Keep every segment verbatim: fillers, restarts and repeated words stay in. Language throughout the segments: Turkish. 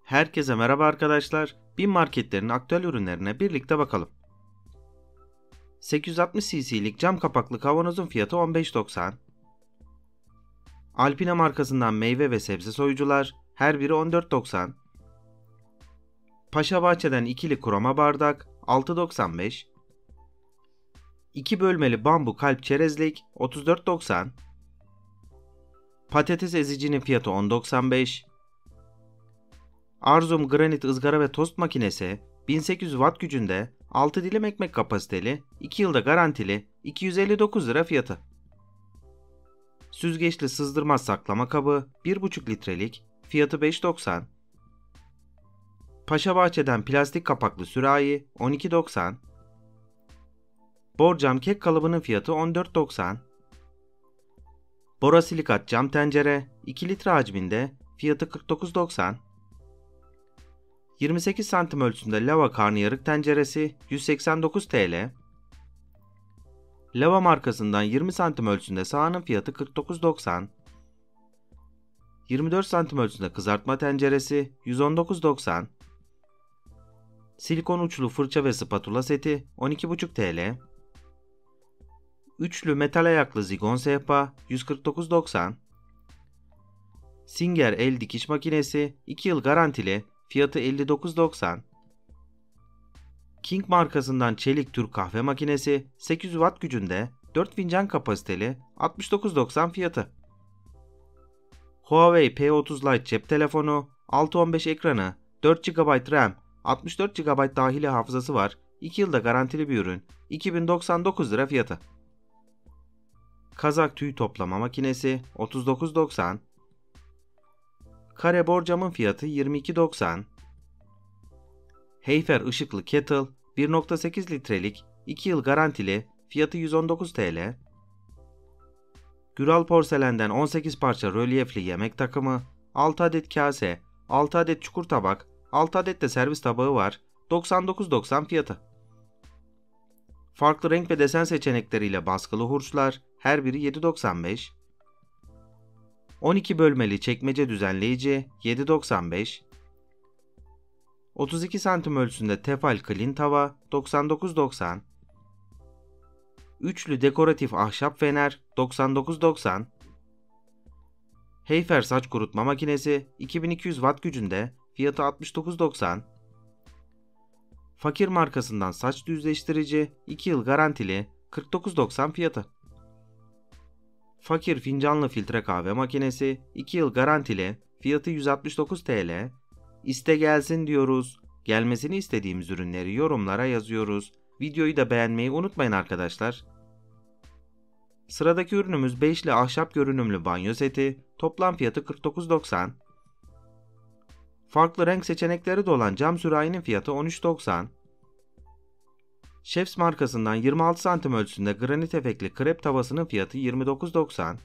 Herkese merhaba arkadaşlar. BİM marketlerin aktüel ürünlerine birlikte bakalım. sekiz yüz altmış cc'lik cam kapaklı kavanozun fiyatı on beş doksan. Alpina markasından meyve ve sebze soyucular her biri on dört doksan. Paşa Bahçe'den ikili kroma bardak altı doksan beş. iki bölmeli bambu kalp çerezlik otuz dört doksan. Patates ezicinin fiyatı on doksan beş. Arzum granit ızgara ve tost makinesi bin sekiz yüz watt gücünde altı dilim ekmek kapasiteli, iki yılda garantili, iki yüz elli dokuz lira fiyatı. Süzgeçli sızdırmaz saklama kabı bir buçuk litrelik, fiyatı beş doksan. Paşa Bahçe'den plastik kapaklı sürahi on iki doksan. Borcam kek kalıbının fiyatı on dört doksan. Borosilikat cam tencere iki litre hacminde, fiyatı kırk dokuz doksan. yirmi sekiz santim ölçüsünde lava karnıyarık tenceresi yüz seksen dokuz TL. Lava markasından yirmi santim ölçüsünde sahanın fiyatı kırk dokuz doksan. yirmi dört santim ölçüsünde kızartma tenceresi yüz on dokuz doksan. Silikon uçlu fırça ve spatula seti on iki buçuk TL. Üçlü metal ayaklı zigon sehpa yüz kırk dokuz doksan. Singer el dikiş makinesi iki yıl garantili, fiyatı elli dokuz doksan. King markasından çelik Türk kahve makinesi sekiz yüz watt gücünde dört fincan kapasiteli altmış dokuz doksan fiyatı. Huawei P otuz Lite cep telefonu altı on beş ekranı dört gigabayt RAM altmış dört gigabayt dahili hafızası var, iki yılda garantili bir ürün, iki bin doksan dokuz lira fiyatı. Kazak tüy toplama makinesi otuz dokuz doksan. Kare borcamın fiyatı yirmi iki doksan. Heyfer ışıklı kettle bir nokta sekiz litrelik, iki yıl garantili, fiyatı yüz on dokuz TL. Güral porselenden on sekiz parça rölyefli yemek takımı, altı adet kase, altı adet çukur tabak, altı adet de servis tabağı var, doksan dokuz doksan fiyatı. Farklı renk ve desen seçenekleriyle baskılı hurçlar her biri yedi doksan beş. on iki bölmeli çekmece düzenleyici yedi doksan beş. otuz iki santim ölçüsünde tefal clean tava doksan dokuz doksan. Üçlü dekoratif ahşap fener doksan dokuz doksan. Heyfer saç kurutma makinesi iki bin iki yüz watt gücünde, fiyatı altmış dokuz doksan. Fakir markasından saç düzleştirici iki yıl garantili, kırk dokuz doksan fiyatı. Fakir fincanlı filtre kahve makinesi iki yıl garantili, fiyatı yüz altmış dokuz TL. İste gelsin diyoruz. Gelmesini istediğimiz ürünleri yorumlara yazıyoruz. Videoyu da beğenmeyi unutmayın arkadaşlar. Sıradaki ürünümüz beşli ahşap görünümlü banyo seti. Toplam fiyatı kırk dokuz doksan. Farklı renk seçenekleri de olan cam sürahinin fiyatı on üç doksan. Chefs markasından yirmi altı santim ölçüsünde granit efekli krep tavasının fiyatı yirmi dokuz doksan.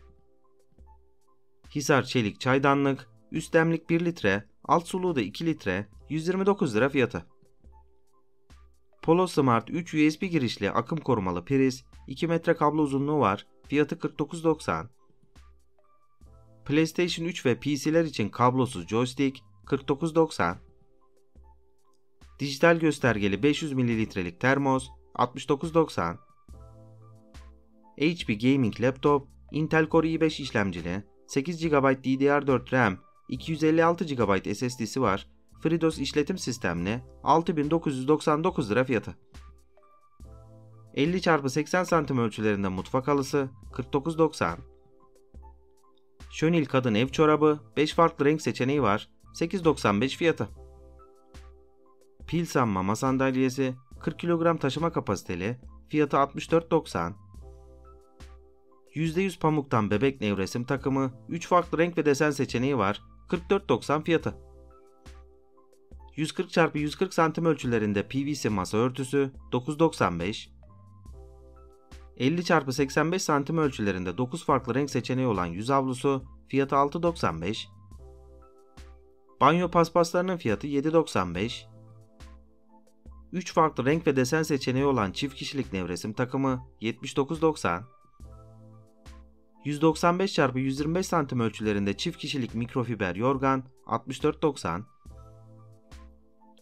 Hisar çelik çaydanlık, üst demlik bir litre, alt suluğu da iki litre, yüz yirmi dokuz lira fiyatı. Polo Smart üç U S B girişli akım korumalı priz, iki metre kablo uzunluğu var, fiyatı kırk dokuz doksan. PlayStation üç ve P C'ler için kablosuz joystick kırk dokuz doksan. Dijital göstergeli beş yüz mililitrelik termos altmış dokuz doksan. H P Gaming Laptop Intel Core i beş işlemcili, sekiz gigabayt D D R dört RAM, iki yüz elli altı gigabayt S S D'si var, FreeDOS işletim sistemli, altı bin dokuz yüz doksan dokuz lira fiyatı. elli çarpı seksen santim ölçülerinde mutfak halısı kırk dokuz doksan. Şönil kadın ev çorabı beş farklı renk seçeneği var, sekiz doksan beş fiyatı. Pilsan mama sandalyesi kırk kilogram taşıma kapasiteli, fiyatı altmış dört doksan. yüzde yüz pamuktan bebek nevresim takımı üç farklı renk ve desen seçeneği var, kırk dört doksan fiyatı. yüz kırk çarpı yüz kırk santim ölçülerinde P V C masa örtüsü dokuz doksan beş. elli çarpı seksen beş santim ölçülerinde dokuz farklı renk seçeneği olan yüz havlusu, fiyatı altı doksan beş. Banyo paspaslarının fiyatı yedi doksan beş. üç farklı renk ve desen seçeneği olan çift kişilik nevresim takımı yetmiş dokuz doksan. yüz doksan beş çarpı yüz yirmi beş santim ölçülerinde çift kişilik mikrofiber yorgan altmış dört doksan.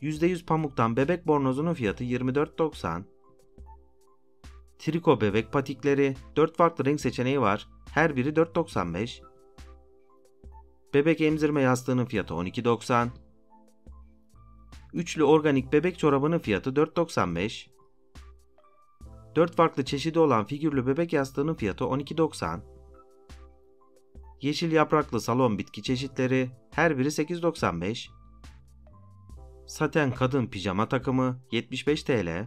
yüzde yüz pamuktan bebek bornozunun fiyatı yirmi dört doksan. Triko bebek patikleri, dört farklı renk seçeneği var. Her biri dört doksan beş. Bebek emzirme yastığının fiyatı on iki doksan. Üçlü organik bebek çorabının fiyatı dört doksan beş. dört farklı çeşidi olan figürlü bebek yastığının fiyatı on iki doksan. Yeşil yapraklı salon bitki çeşitleri, her biri sekiz doksan beş. Saten kadın pijama takımı yetmiş beş TL.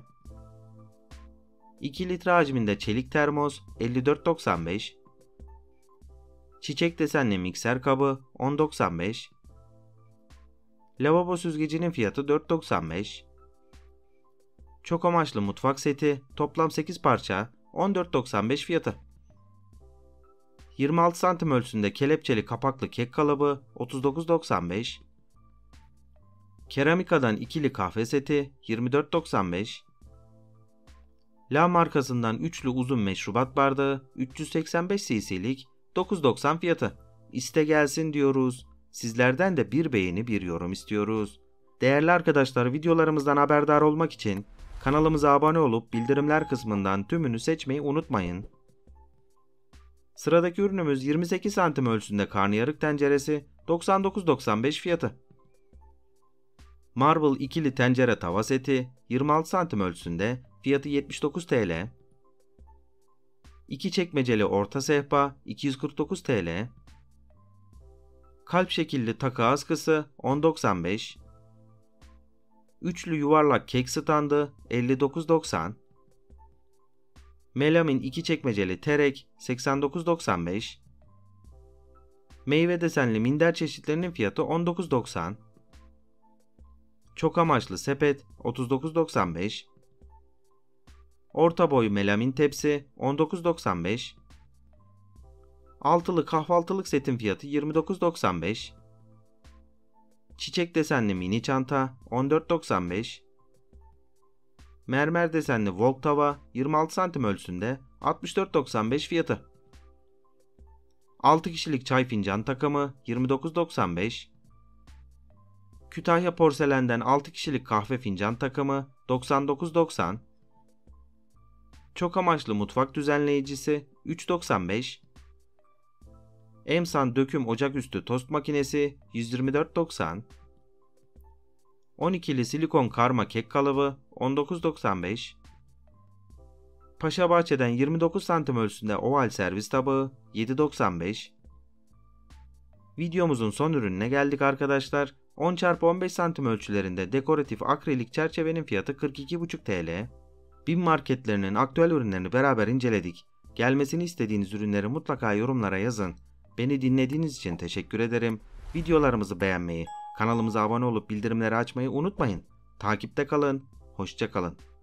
iki litre hacminde çelik termos elli dört doksan beş. Çiçek desenli mikser kabı on doksan beş. Lavabo süzgecinin fiyatı dört doksan beş. Çok amaçlı mutfak seti toplam sekiz parça on dört doksan beş fiyatı. yirmi altı santim ölçüsünde kelepçeli kapaklı kek kalıbı otuz dokuz doksan beş. Keramika'dan ikili kahve seti yirmi dört doksan beş. La markasından üçlü uzun meşrubat bardağı üç yüz seksen beş cc'lik dokuz doksan fiyatı. İste gelsin diyoruz. Sizlerden de bir beğeni bir yorum istiyoruz. Değerli arkadaşlar, videolarımızdan haberdar olmak için kanalımıza abone olup bildirimler kısmından tümünü seçmeyi unutmayın. Sıradaki ürünümüz yirmi sekiz santim ölçüsünde karnıyarık tenceresi doksan dokuz doksan beş fiyatı. Marble ikili tencere tava seti yirmi altı santim ölçüsünde fiyatı yetmiş dokuz TL. İki çekmeceli orta sehpa iki yüz kırk dokuz TL. Kalp şekilli takı askısı on doksan beş. Üçlü yuvarlak kek standı elli dokuz doksan. Melamin iki çekmeceli terek seksen dokuz doksan beş. Meyve desenli minder çeşitlerinin fiyatı on dokuz doksan. Çok amaçlı sepet otuz dokuz doksan beş. Orta boy melamin tepsi on dokuz doksan beş. Altılı kahvaltılık setin fiyatı yirmi dokuz doksan beş. Çiçek desenli mini çanta on dört doksan beş. Mermer desenli wok tava yirmi altı santim ölçüsünde altmış dört doksan beş fiyatı. altı kişilik çay fincan takımı yirmi dokuz doksan beş. Kütahya porselenden altı kişilik kahve fincan takımı doksan dokuz doksan. Çok amaçlı mutfak düzenleyicisi üç doksan beş. Emsan döküm ocaküstü tost makinesi yüz yirmi dört doksan. on ikili silikon karma kek kalıbı on dokuz doksan beş. Paşabahçe'den yirmi dokuz santim ölçüsünde oval servis tabağı yedi doksan beş. Videomuzun son ürününe geldik arkadaşlar. on çarpı on beş santim ölçülerinde dekoratif akrilik çerçevenin fiyatı kırk iki buçuk TL. BİM marketlerinin aktüel ürünlerini beraber inceledik. Gelmesini istediğiniz ürünleri mutlaka yorumlara yazın. Beni dinlediğiniz için teşekkür ederim. Videolarımızı beğenmeyi, kanalımıza abone olup bildirimleri açmayı unutmayın. Takipte kalın, hoşça kalın.